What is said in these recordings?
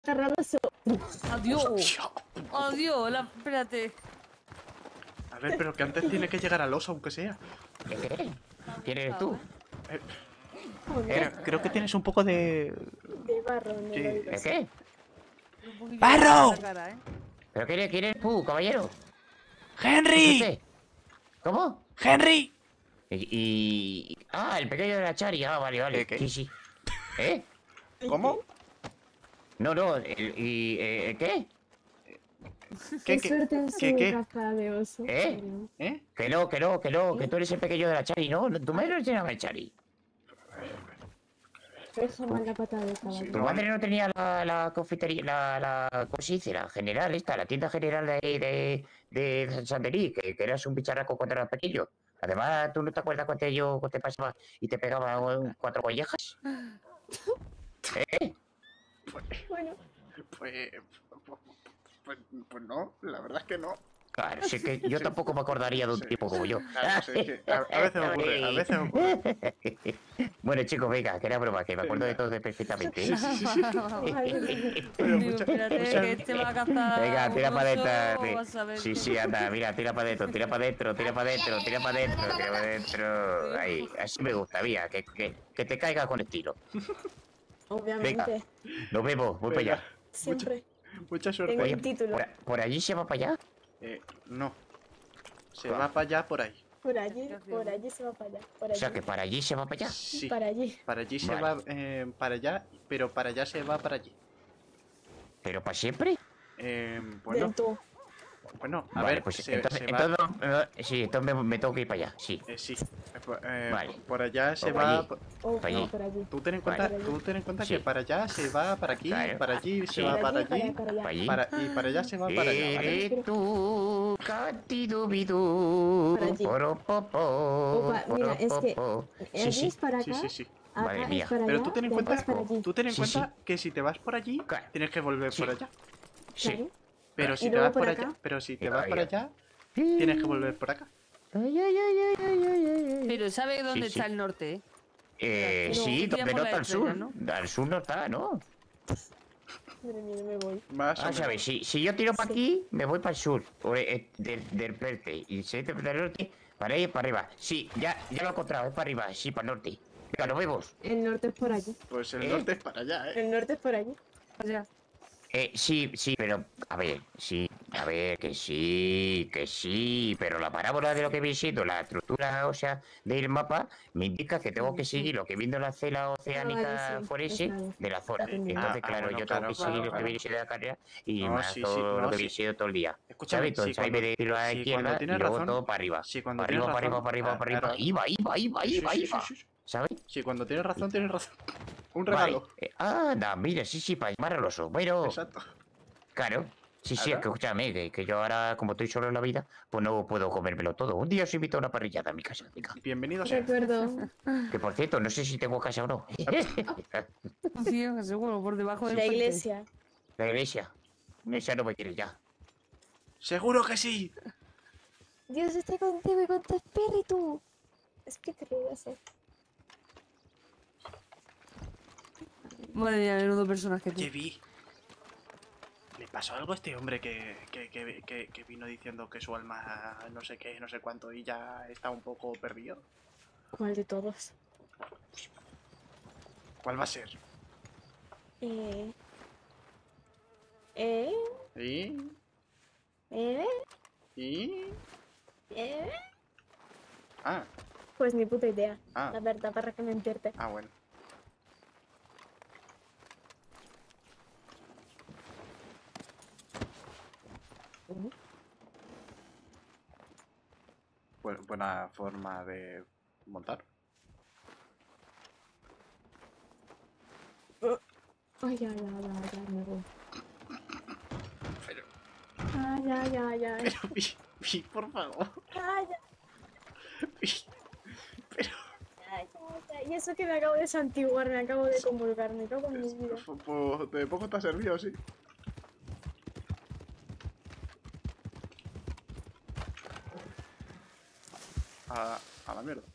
Tarradoso. Adiós. Adiós, espérate. A ver, pero que antes tiene que llegar al oso, aunque sea. ¿Qué? ¿Quién eres tú? Creo que tienes un poco de... De barro, no Sí. lo digo. ¿De qué? ¡Barro! ¿Pero quién eres tú, caballero? ¡Henry! ¿Usted? ¿Cómo? ¡Henry! Ah, el pequeño de la Chari. Ah, vale. ¿Qué? Sí. ¿Eh? ¿Cómo? No, ¿qué? Qué suerte en su caza de oso. ¿Eh? ¿Eh? Que no, que tú eres el pequeño de la Chari, ¿no? Tu madre no se llama Chari. Deja mal la pata de caballo. Tu madre no tenía la confitería, ¿cómo se dice? La general esta, la tienda general de Sanderí, que eras un bicharraco cuando eras pequeño. Además, ¿tú no te acuerdas cuando yo te pasaba y te pegaba 4 collejas? ¿Eh? Bueno. Pues no, la verdad es que no. Claro, sí que yo tampoco me acordaría de un tipo como yo. Claro, sí, es que a veces ocurre. Bueno, chicos, venga, que era broma, que me acuerdo de todo perfectamente. Sí. Espérate, que este va a cazar. Venga, tira para adentro. adentro. Sí, anda, mira, tira para adentro. Ahí, así me gusta, mira, que te caiga con estilo. Obviamente. Venga, nos vemos, voy para allá. Siempre. Mucha suerte. Tengo un título. ¿Por allí se va para allá? No. Se va para allá por ahí. Por allí se va para allá. O sea, que para allí se va para allá. Sí. Para allí. Para allí se va para allá, pero para allá se va para allí. ¿Pero para siempre? Bueno. Del todo. Bueno, a Vale, ver, pues entonces entonces me tengo que ir para allá, sí. sí. Vale. Por allá se Por va. allí. Por allí. allí. Tú ten en cuenta Sí. que para allá se va para aquí, Claro. para allí se Sí. va para allí, Para allá. allí. y para allá se va para allá, ¿vale? Eres tú, catidubidú, Para allí. poropopo, Opa, mira, es que poropopo. allí es para acá. Sí. Acá Madre es mía. para Pero allá, tú ten en y acá cuenta, es para allí. que si te vas por allí, Claro. tienes que volver Sí. por allá. Sí. Claro. Pero Y si te luego vas por por acá. allá, pero si te Y vas por vaya. allá, tienes que volver por acá. Pero ¿sabe dónde Sí. está el norte? Sí, No, donde no está al sur. ¿no? Al sur no está, ¿no? Madre mía, me voy. Más o Ah, menos. ¿sabes? Si yo tiro para aquí, me voy para el sur, del norte. Y si del norte, para ahí, para arriba. Sí, ya lo he encontrado, es para arriba, sí, para el norte. Venga, nos vemos. El norte es por allí. Pues el norte es para allá, ¿eh? El norte es por allí. O sea, Sí, pero, a ver, que sí, pero la parábola de lo que viene siendo la estructura, o sea, del mapa, me indica que tengo que seguir lo que viene la cela oceánica sí, forense está bien. de la zona. Entendido. Entonces, claro, bueno, yo claro, tengo que seguir lo que claro. viene siendo la carrera y No, más sí, todo no, lo que sí. viene siendo todo el día. Escúchame, ¿Sabes? Entonces ahí me tiro a la izquierda y tienes luego razón, todo para arriba. sí, cuando Para tienes arriba, razón, para arriba. ahora- Iba. Sí. ¿Sabes? Sí, cuando tienes razón, tienes razón. Un Vale. regalo. Anda, mira, sí, para llamar al oso. Bueno, Exacto. claro. Sí, es ¿Ahora? que escúchame, que yo ahora, como estoy solo en la vida, pues no puedo comérmelo todo. Un día os invito a una parrillada a mi casa, venga. Bienvenido De sea. acuerdo. Que por cierto, no sé si tengo casa o no. sí, seguro, por debajo del La puente. iglesia. La iglesia. Esa no me quiere ya. Seguro que sí. Dios esté contigo y con tu espíritu. Espíritu, ya sé. Madre mía, menudo personaje. ¿Qué vi? ¿Le pasó algo a este hombre que vino diciendo que su alma no sé qué, no sé cuánto y ya está un poco perdido? ¿Cuál de todos? ¿Cuál va a ser? ¿Eh? ¿Y? ¿Eh? ¿Y? ¿Eh? Ah, Pues ni puta idea. Ah. La verdad, para que mentirte. bueno. Buena forma de montar. Ay, ya, me voy. Pero, Ya. pero, Vi, por favor. Ay, ya. Vi, pero, Ya. Y eso que me acabo de santiguar, me acabo de comulgar, me cago en mi vida. pues, de poco te ha servido, sí. A la mierda.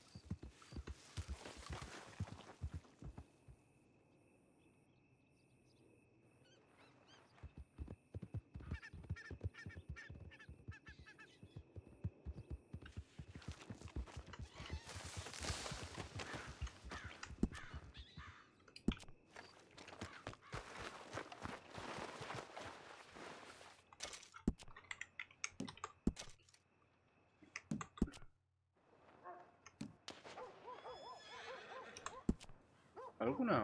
¿Alguna?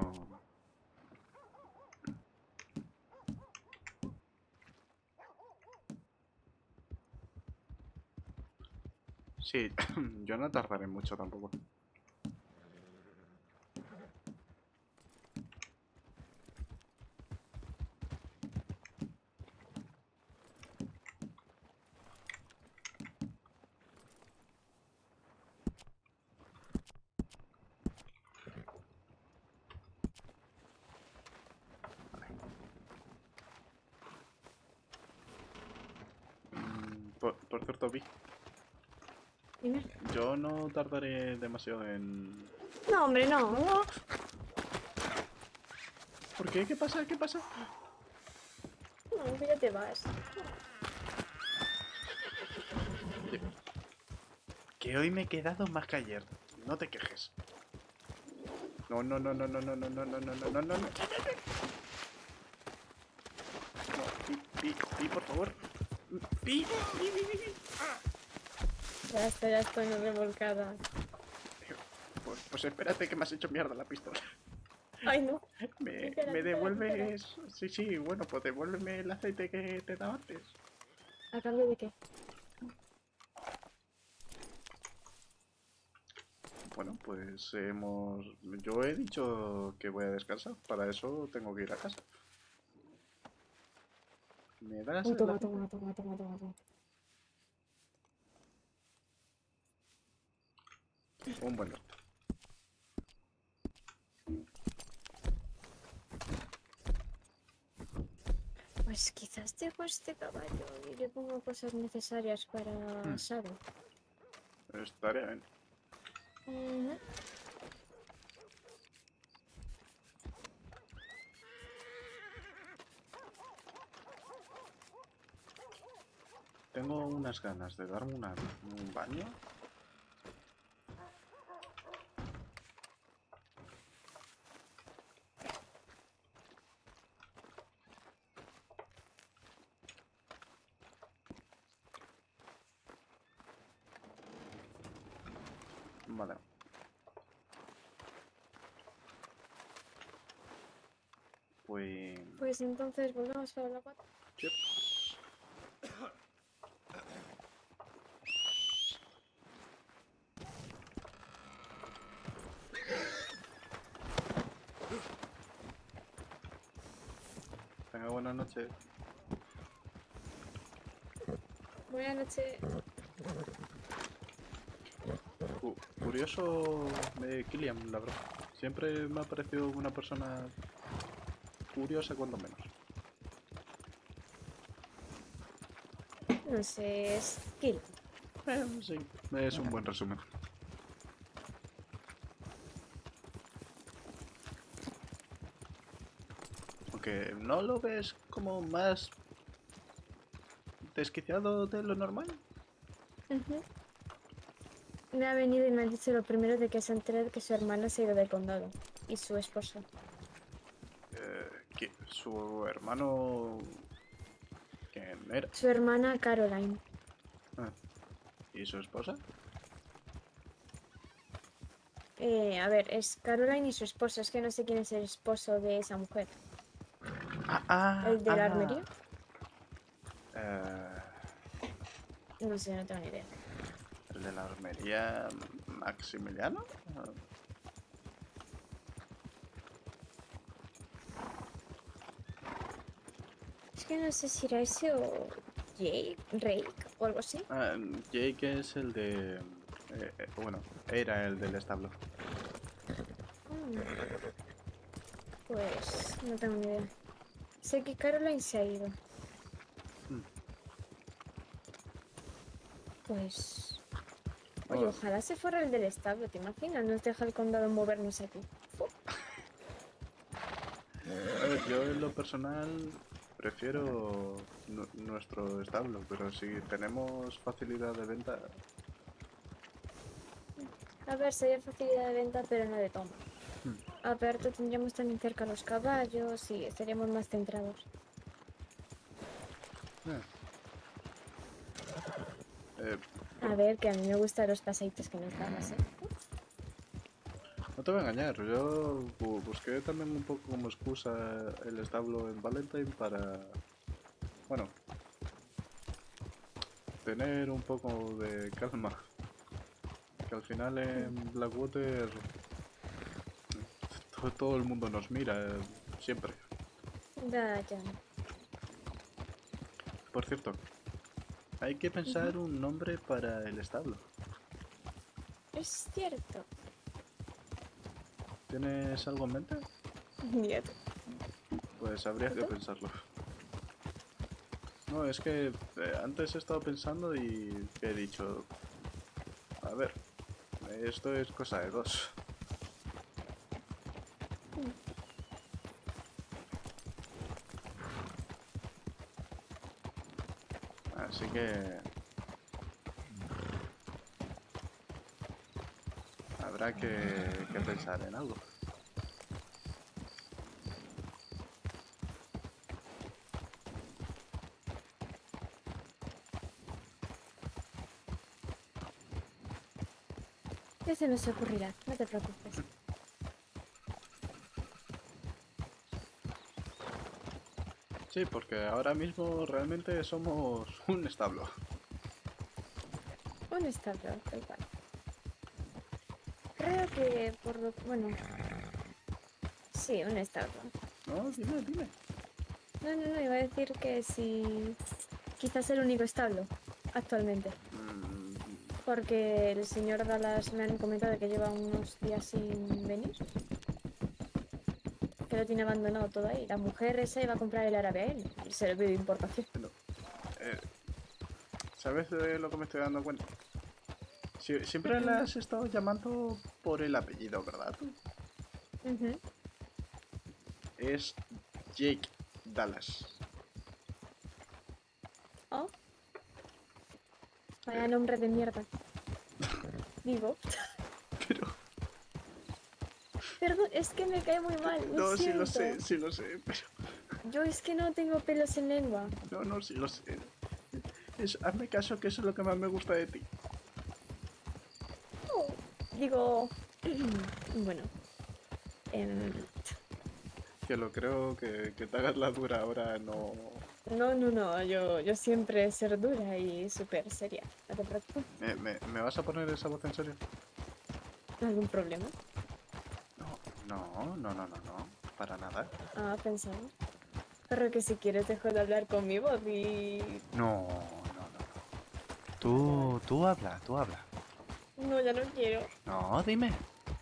Sí, yo no tardaré mucho tampoco. Por cierto, Vi, Dime. yo no tardaré demasiado en... No, hombre, no. ¿Por qué? ¿Qué pasa? ¿Qué pasa? No, que ya te vas. Que hoy me he quedado más que ayer. No te quejes. No, no, no, no, no, no, no, no, no, no, no, no, no. No, Pi, por favor. Pi. Ya estoy revolcada. Pues espérate que me has hecho mierda la pistola. Ay, no. ¿Me Espera. devuelves? Sí, bueno, pues devuélveme el aceite que te he dado antes. ¿A cambio de qué? Bueno, pues hemos... Yo he dicho que voy a descansar. Para eso tengo que ir a casa. ¿Me das Uy, el toma. aceite? Un buen norte. Pues quizás dejo este caballo y le pongo cosas necesarias para Saro. Estaría bien. Ujú. Tengo unas ganas de darme un baño. Vale. Pues entonces volvemos para la 4. Sí. Venga, buenas noches. Buenas noches. Curioso de Killian, la verdad. Siempre me ha parecido una persona curiosa, cuando menos. No sé, es Kill. Sí, es un buen resumen. Aunque no lo ves como más desquiciado de lo normal. Ujú. Me ha venido y me ha dicho lo primero de que se ha enterado que su hermana se ha ido del condado. Y su esposo. Que su hermano... ¿Quién era? Su hermana Caroline. Ah, ¿y su esposa? A ver, es Caroline y su esposo. Es que no sé quién es el esposo de esa mujer. ¿El de la armería? No sé, no tengo ni idea. ¿El de la armería Maximiliano? Es que no sé si era ese o Jake, Rake o algo así. Jake es el de... bueno, era el del establo. Pues no tengo ni idea. Sé que Caroline se ha ido. Pues... Oye, ojalá se fuera el del establo, ¿te imaginas? Nos deja el condado movernos aquí. A ver, yo en lo personal prefiero nuestro establo, pero si tenemos facilidad de venta... A ver, sería facilidad de venta, pero no de toma. Aparte tendríamos también cerca los caballos y estaríamos más centrados. A ver, que a mí me gustan los paseitos que nos damos, ¿eh? No te voy a engañar, yo busqué también un poco como excusa el establo en Valentine para, bueno, tener un poco de calma. Que al final en Blackwater todo el mundo nos mira, siempre. Ya. Por cierto, hay que pensar un nombre para el establo. Es cierto. ¿Tienes algo en mente? Nieto. Pues habría que pensarlo. No, es que antes he estado pensando y he dicho... A ver, esto es cosa de dos. Así que... habrá que pensar en algo. Ya se nos ocurrirá, no te preocupes. Sí, porque ahora mismo realmente somos un establo. Un establo, tal cual. Creo que por lo... Bueno... Sí, un establo. No, dime. No, iba a decir que sí... Quizás el único establo, actualmente. Porque el señor Dallas me han comentado que lleva unos días sin venir. Que lo tiene abandonado todo ahí. La mujer esa iba a comprar el árabe a él. Y se lo pidió de importación. ¿Sabes de lo que me estoy dando cuenta? Siempre la has estado llamando por el apellido, ¿verdad? Es Jake Dallas. Oh. Vaya nombre de mierda. Digo. Perdón, es que me cae muy mal. No, sí lo siento. sé, pero... Yo es que no tengo pelos en lengua. No, sí lo sé. Hazme caso que eso es lo que más me gusta de ti. Oh, digo... bueno. Que lo creo que te hagas la dura ahora no... No. Yo siempre ser dura y súper seria. No te preocupes. ¿Me vas a poner esa voz en serio? ¿Algún problema? No. Para nada. Ah, pensaba. Pero que si quieres dejo de hablar con mi voz y... No. Tú habla. No, ya no quiero. No, dime.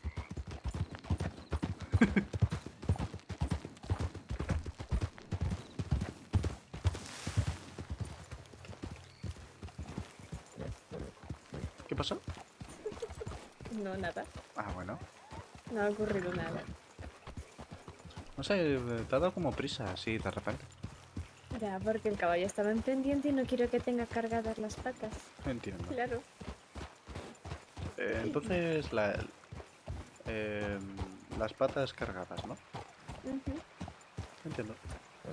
¿Qué pasó? No, nada. Ah, bueno. No ha ocurrido nada. No sé, te ha dado como prisa así de repente. Ya, porque el caballo estaba en pendiente y no quiero que tenga cargadas las patas. Entiendo. Claro. Entonces, las patas cargadas, ¿no? Entiendo.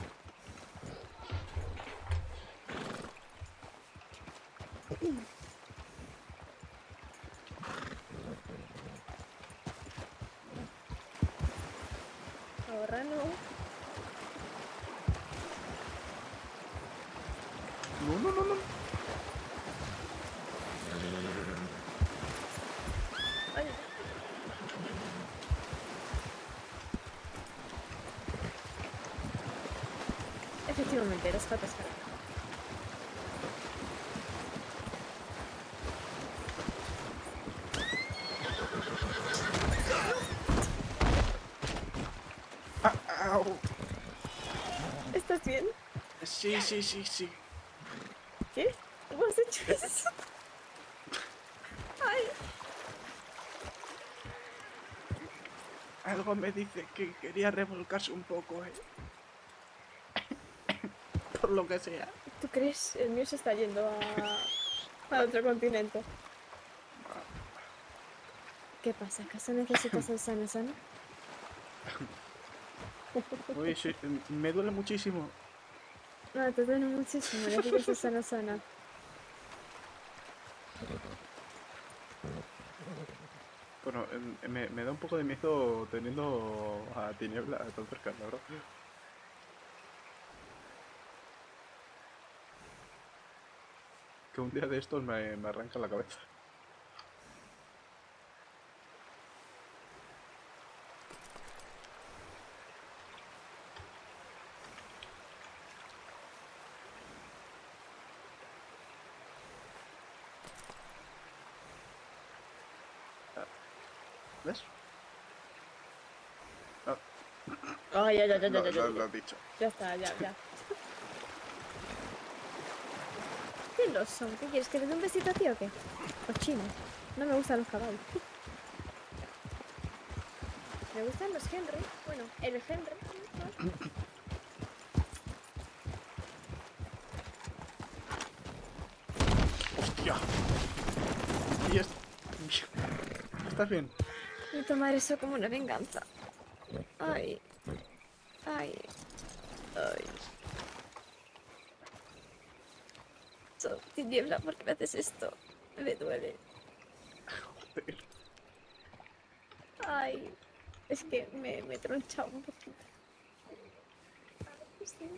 Ahora no. No. Ay. Efectivamente, las patas cargadas. ¡Au! ¿Estás bien? Sí. ¿Qué? ¿Cómo has hecho eso? Ay. Algo me dice que quería revolcarse un poco, Por lo que sea. ¿Tú crees? El mío se está yendo a otro continente. ¿Qué pasa? ¿Acaso necesitas el sana? Uy, sí, me duele muchísimo. No, te duele muchísimo. Necesitas el sana. Bueno, me da un poco de miedo teniendo a Tiniebla tan cercano, ¿no? Que un día de estos me arranca la cabeza. ¿Ves? Oh, ya. Lo has dicho. Ya está, ya. ¿Qué los son? ¿Qué quieres? ¿Que le dé un besito a ti o qué? Cochino. No me gustan los caballos. Me gustan los Henry. Bueno, el Henry. ¿No? ¡Hostia! Y ¿Estás bien? Y tomar eso como una venganza. Ay. Tiniebla, ¿por qué me haces esto? Me duele. Joder. Ay. Es que me he tronchado un poquito. Sí.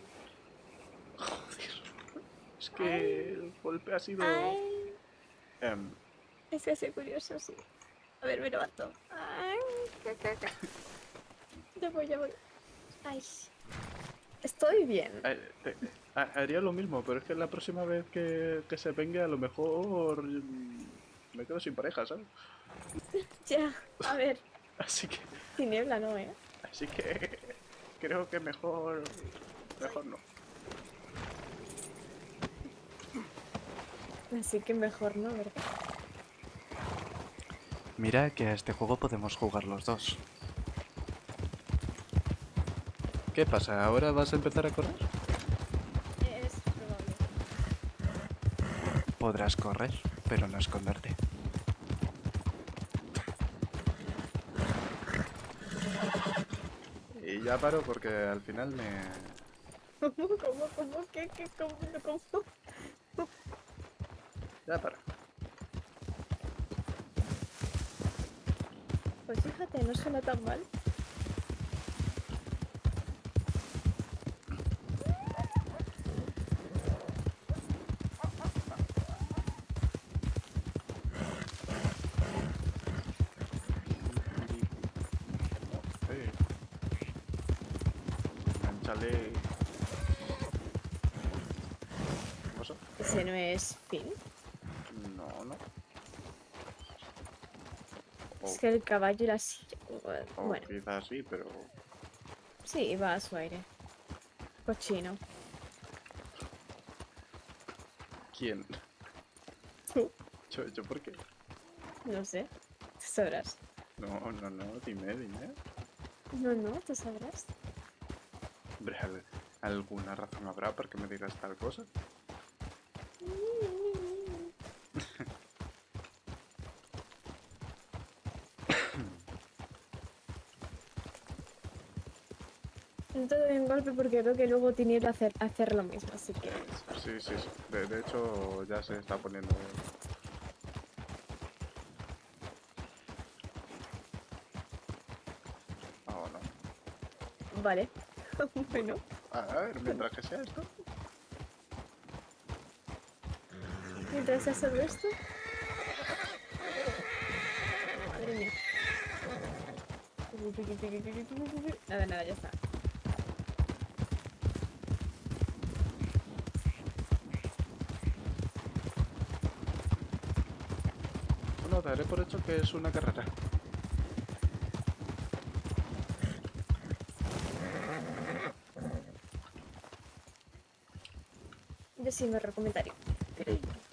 Joder. Es que el golpe ha sido... Ay. Em, Es que soy curioso, sí. A ver, me levanto. Ay. Ya voy. Ay. Estoy bien. haría lo mismo, pero es que la próxima vez que se venga a lo mejor me quedo sin pareja, ¿sabes? Ya, a ver. Así que Tiniebla no, ¿eh? Así que creo que mejor no. Así que mejor no, ¿verdad? Mira que a este juego podemos jugar los dos. ¿Qué pasa? ¿Ahora vas a empezar a correr? Es probable. Podrás correr, pero no esconderte. Y ya paro porque al final me... ¿Cómo? ¿Qué? ¿Cómo? Ya paro. Pues fíjate, no suena tan mal. Enganchale... ¿Qué pasa? Ese no es Finn. No. Es que el caballo y la silla. O Bueno, quizás sí, pero... sí, va a su aire. Cochino. ¿Quién? Tú. ¿Yo por qué? No sé. Tú sabrás. No, dime. No, tú sabrás. Hombre, ¿alguna razón habrá para que me digas tal cosa? Todo de un golpe porque veo que luego Tiniebla hacer lo mismo, así que... Sí. De hecho, ya se está poniendo... Oh, no. Vale. Bueno. A ver, mientras que sea esto... Mientras hace todo esto... Madre mía. Nada, ya está. Bueno, daré por hecho que es una carrera. Yo sí me recomendaría.